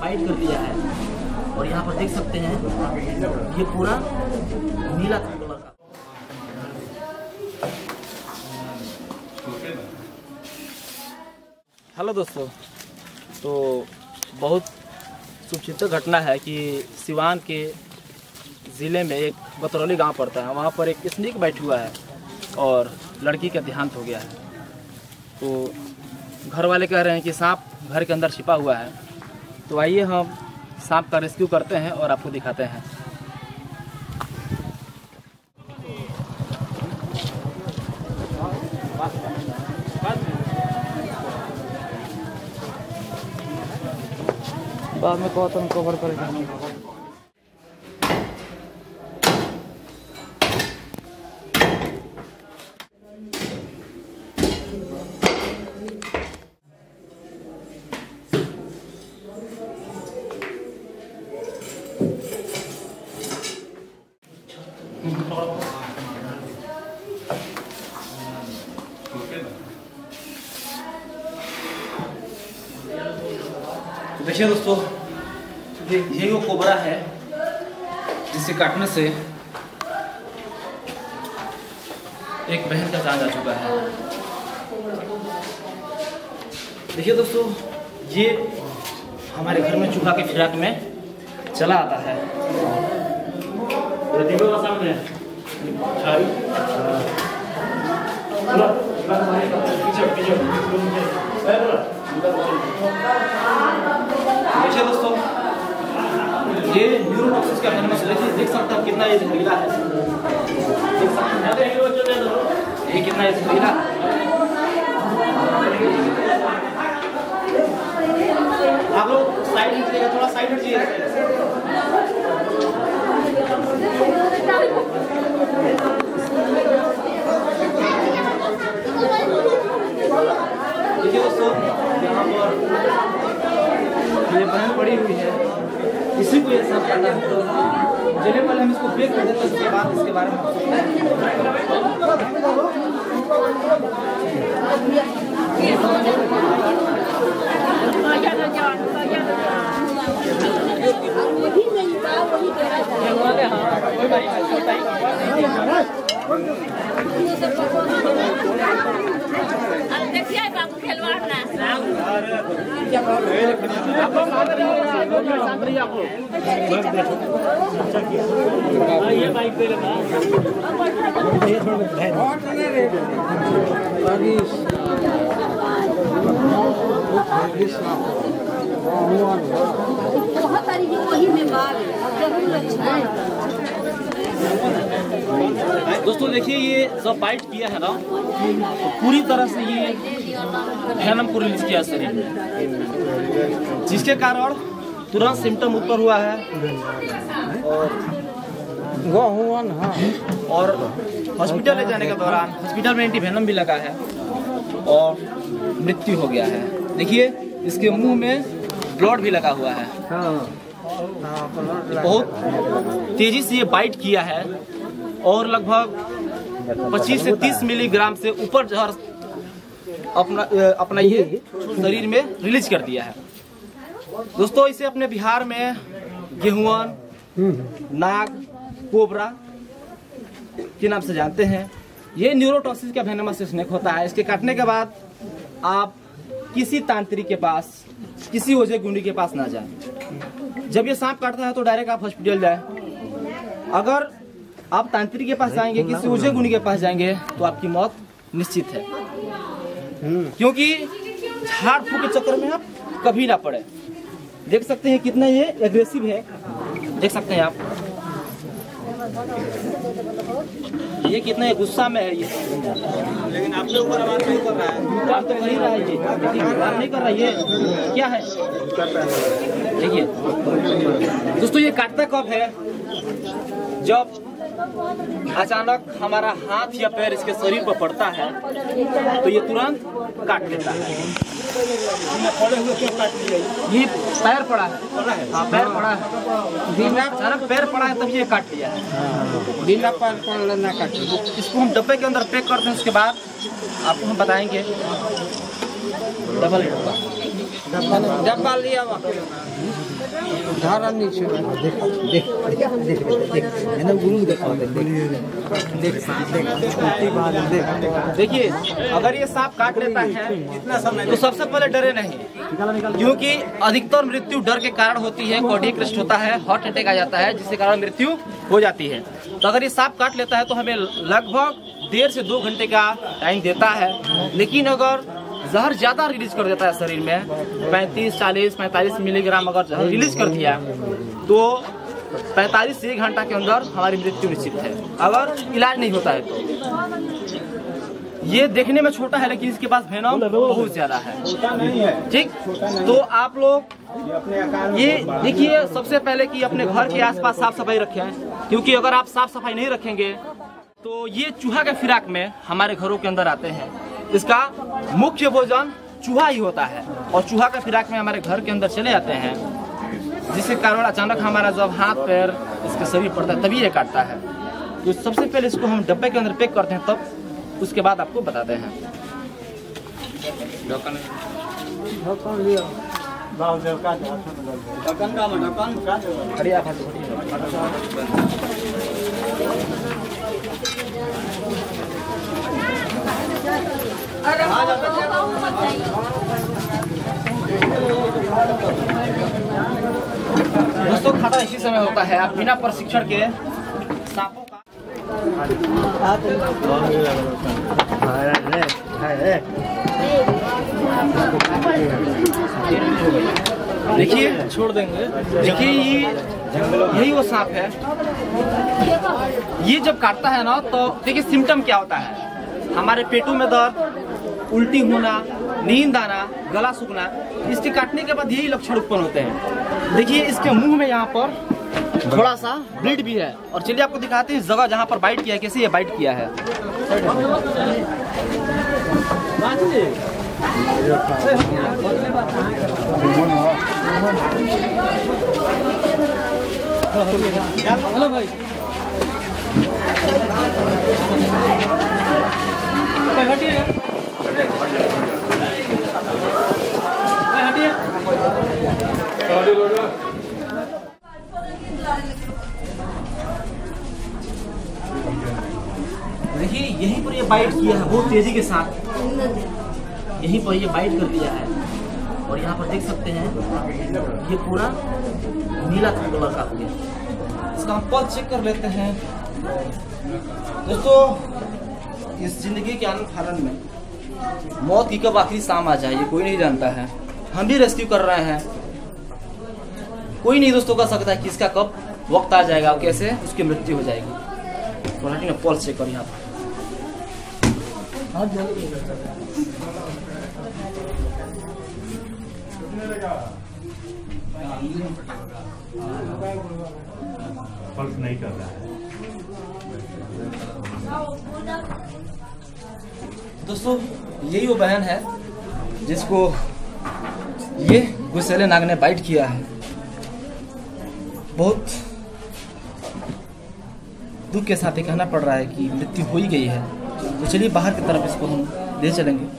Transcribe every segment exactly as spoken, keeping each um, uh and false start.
Bite कर दिया है। और यहाँ पर देख सकते हैं ये पूरा नीला कलर का। हेलो दोस्तों, तो बहुत शुभचिंतक घटना है कि सिवान के ज़िले में एक बतरौली गांव पड़ता है, वहाँ पर एक स्नेक बैठ हुआ है और लड़की का देहांत हो गया है। तो घर वाले कह रहे हैं कि सांप घर के अंदर छिपा हुआ है। तो आइए हम सांप का रेस्क्यू करते हैं और आपको दिखाते हैं। बाद में कहो तो हम कवर करेंगे। देखिए दोस्तों, ये ये वो कोबरा है जिसे काटने से एक बहन का जान जा चुका है। देखिए दोस्तों, ये हमारे घर में चूहा के फिराक में चला आता है। देखिए दोस्तों, ये न्यूरोटॉक्सिस का वेनमस देखिए, देख सकते हैं कितना ये जहरीला है। देख सकते हैं ये कितना ये जहरीला। आप लोग साइड हटिएगा, थोड़ा साइड हटिए। देखिए दोस्तों, यहाँ पर ये बहन पड़ी हुई है, इसी को ये सांप काटा है। तो चलिए पहले हम इसको ब्रेक कर देते हैं, उसके बाद इसके बारे में देखिए बाबू खेलवाड़ ना ये बाइक पे लगा बहुत सारी वही में बात दोस्तों। देखिए, ये जब बाइट किया है ना, तो पूरी तरह से ये वेनम को रिलीज किया शरीर में, जिसके कारण तुरंत सिम्टम उत्पन्न हुआ है और और हॉस्पिटल ले जाने के दौरान हॉस्पिटल में एंटी वेनम भी लगा है और मृत्यु हो गया है। देखिए, इसके मुंह में ब्लड भी लगा हुआ है। बहुत तेजी से ये बाइट किया है और लगभग पच्चीस से तीस मिलीग्राम से ऊपर जहर अपना अपना ये शरीर में रिलीज कर दिया है। दोस्तों, इसे अपने बिहार में गेहुआन, नाग, कोबरा के नाम से जानते हैं। ये न्यूरोटॉक्सिस का वेनमस स्नेक होता है। इसके काटने के बाद आप किसी तांत्रिक के पास, किसी ओझे गुंडी के पास ना जाएं। जब ये सांप काटता है तो डायरेक्ट आप हॉस्पिटल जाएं। अगर आप तांत्रिक के पास जाएंगे, किसी ओझे गुंडी के पास जाएंगे, तो आपकी मौत निश्चित है, क्योंकि झाड़ फूक के चक्कर में आप कभी ना पड़े। देख सकते हैं कितना ये एग्रेसिव है, देख सकते हैं आप, ये कितना गुस्सा में है ये। लेकिन आप लोग आवाज नहीं कर रहा है, काम तो कर ही रहा है ये, काम नहीं कर रहा है ये, क्या है देखिए दोस्तों। ये काटता कब है? जब अचानक हमारा हाथ या पैर इसके शरीर पर पड़ता है तो ये तुरंत काट लेता है। पड़े हुए क्यों काट लिया? ये पैर पड़ा है, पड़ा है, हाँ पैर पड़ा है, दिन अचानक पैर पड़ा है तब ये काट लिया है। बिना पैर पड़ ना काट। इसको हम डब्बे के अंदर पैक करते हैं, उसके बाद आपको हम बताएंगे। डबल डब्बा डब्बा लिया धारा नीचे देख देख देख देख मैंने गुरु को देखा देख देख देखिए, अगर ये सांप काट लेता है तो सबसे पहले डरे नहीं, क्योंकि अधिकतर मृत्यु डर के कारण होती है। कार्डियक अरेस्ट होता है, हार्ट अटैक आ जाता है, जिसके कारण मृत्यु हो जाती है। तो अगर ये सांप काट लेता है तो हमें लगभग डेढ़ से दो घंटे का टाइम देता है। लेकिन अगर जहर ज्यादा रिलीज कर देता है शरीर में, पैंतीस चालीस पैंतालीस मिलीग्राम अगर जहर रिलीज कर दिया तो पैंतालीस से एक घंटा के अंदर हमारी मृत्यु निश्चित है, अगर इलाज नहीं होता है तो। ये देखने में छोटा है लेकिन इसके पास वेनम बहुत ज्यादा है। ठीक, तो आप लोग ये देखिए, सबसे पहले कि अपने घर के आसपास साफ सफाई रखें, क्योंकि अगर आप साफ सफाई नहीं रखेंगे तो ये चूहा के फिराक में हमारे घरों के अंदर आते हैं। इसका मुख्य भोजन चूहा ही होता है और चूहा के फिराक में हमारे घर के अंदर चले आते हैं, जिसके कारण अचानक हमारा जब हाथ पैर इसके शरीर पड़ता है तभी ये काटता है। तो सबसे पहले इसको हम डब्बे के अंदर पैक करते हैं, तब उसके बाद आपको बताते हैं। दोस्तों, खाता इसी समय होता है, आप बिना प्रशिक्षण के सांपों का देखिए, छोड़ देंगे। देखिए, ये यही वो सांप है। ये जब काटता है ना तो देखिए सिम्टम क्या होता है। हमारे पेटों में दर्द, उल्टी होना, नींद आना, गला सूखना, इसके काटने के बाद यही लक्षण उत्पन्न होते हैं। देखिए, इसके मुंह में यहाँ पर थोड़ा सा ब्लीड भी है। और चलिए आपको दिखाते हैं इस जगह जहाँ पर बाइट किया है, कैसे ये बाइट किया है। हेलो भाई, देखिए यहीं पर ये बाइट किया है बहुत तेजी के साथ, यहीं पर ये बाइट कर दिया है। और यहाँ पर देख सकते हैं ये पूरा नीला कलर का हो गया। इसका हम पल्स चेक कर लेते हैं। दोस्तों, इस जिंदगी के आनंद फानन में मौत की कब आखिरी शाम आ जाए ये कोई नहीं जानता है। हम भी रेस्क्यू कर रहे हैं, कोई नहीं दोस्तों कह सकता है कि इसका कब वक्त आ जाएगा और कैसे उसकी मृत्यु हो जाएगी। सोसाइटी में पल्स चेक कर यहाँ पर। पल्स नहीं कर रहा है। दोस्तों, यही वो बहन है जिसको ये गुस्सेले नाग ने बाइट किया है। बहुत दुख के साथ ये कहना पड़ रहा है कि मृत्यु हो ही गई है। तो चलिए बाहर की तरफ इसको हम ले चलेंगे।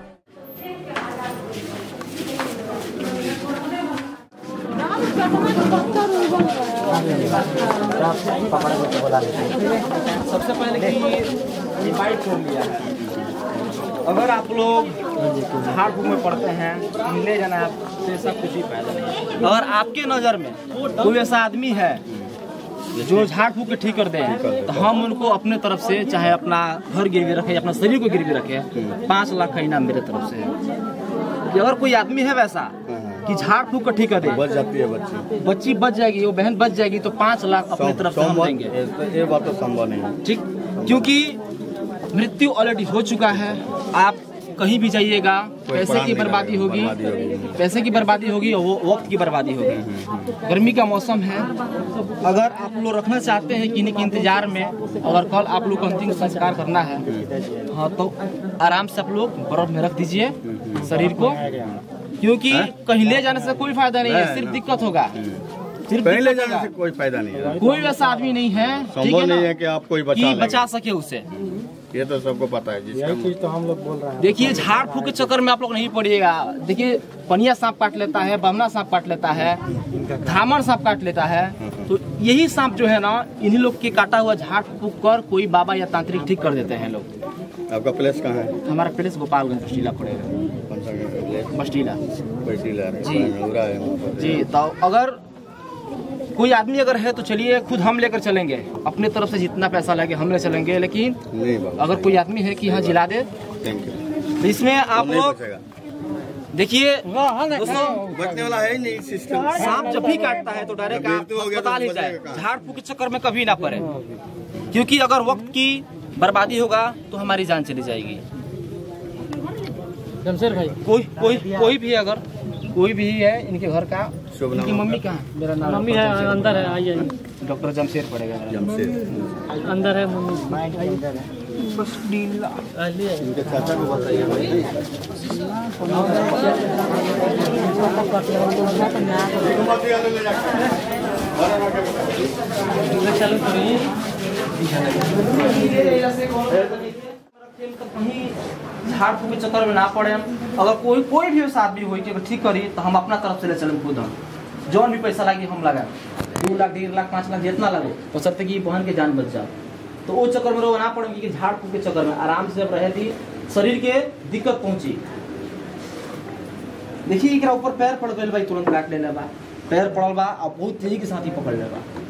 सबसे पहले कि ये बाइट छोड़ लिया है। अगर आप लोग झाड़ फूक में पड़ते हैं, ले जाना आपसे सब कुछ ही फायदा नहीं। अगर आपके नज़र में कोई ऐसा आदमी है जो झाड़ फूक के ठीक कर दे, तो हम उनको अपने तरफ से, चाहे अपना घर गिरवी रखे, अपना शरीर को गिरवी रखे, पाँच लाख का इनाम मेरे तरफ से है। अगर कोई आदमी है वैसा कि झाड़ फूक का ठीक कर दे, बच जाती है बच्ची बच्ची बच जाएगी, वो बहन बच जाएगी, तो पाँच लाख अपनी तरफ से हम देंगे। ये बात तो संभव नहीं है। ठीक, क्योंकि मृत्यु ऑलरेडी हो चुका है। आप कहीं भी जाइएगा, पैसे की बर्बादी होगी, पैसे की बर्बादी होगी और वो वक्त की बर्बादी होगी। गर्मी का मौसम है, अगर आप लोग रखना चाहते हैं किन्हीं के इंतजार में, अगर कल आप लोग को अंतिम संस्कार करना है, हाँ तो आराम से आप लोग बर्फ में रख दीजिए शरीर को, क्योंकि कहीं ले जाने से कोई फायदा नहीं है, सिर्फ दिक्कत होगा। सिर्फ कहीं ले जाने से कोई फायदा नहीं है। कोई वैसा आदमी नहीं है, ठीक है ना, नहीं है कि आप कोई बचा बचा सके उसे। ये तो सबको पता है जिसका चीज तो हम लोग बोल रहे हैं। देखिए झाड़ फूक के चक्कर में आप लोग नहीं पड़िएगा। देखिए पनिया सांप काट लेता है, बमना सांप काट लेता है, धामन सांप काट लेता है। तो यही सांप जो है ना, इन्हीं लोग के काटा हुआ झाड़ फूक कर कोई बाबा या तांत्रिक ठीक कर देते हैं लोग। आपका प्लेस कहाँ है? हमारा प्लेस गोपालगंज बस्टीला पड़ेगा। कौन सा प्लेस? बस्टीला बस्टीला जी। नौरा है वहाँ पर। जी। तो अगर कोई आदमी अगर है तो चलिए खुद हम लेकर चलेंगे, अपने तरफ से जितना पैसा लगे हम ले चलेंगे। लेकिन नहीं बाबा, अगर कोई आदमी है कि यहाँ जिला दे, थैंक यू। तो इसमें आप नहीं लोग बचेगा। देखिए दोस्तों, बचने वाला है नहीं सिस्टम। सांप जब भी काटता है तो डायरेक्ट आप मृत्यु हो गया तो अस्पताल ही जाए, बचेगा कहाँ? झाड़ फूक के चक्कर में कभी ना पड़े, क्योंकि अगर वक्त की बर्बादी होगा तो हमारी जान चली जाएगी। जमशेद भाई, कोई कोई कोई भी अगर कोई भी है इनके घर का, शुभ इनकी नाम मम्मी कहाँ है? मेरा नाम मम्मी है अंदर है, आइए डॉक्टर जमशेद पड़ेगा मेरा। जमशेद। अंदर है मम्मी। इनके चाचा को बताइए भाई। कहीं झाड़ फूक के चक्कर में ना पड़े। अगर कोई कोई भी आदमी हो कि ठीक करी तो हम अपना तरफ से ले चलें, खुद हम जौन भी पैसा लगे हम लगाए, दो लाख डेढ़ लाख पाँच लाख जितना लगे, तो सबसे कि बहन के जान बच जाए। तो वो चक्कर में रो ना पड़ेगी कि झाड़ फूक के चक्कर में आराम से जब रहे थी शरीर के दिक्कत पहुंची। देखिए एकरा ऊपर पैर पड़ गए भाई, तुरंत काट ले बा, पैर पड़ल बा और बहुत तेजी के साथ ही पकड़ ले बा।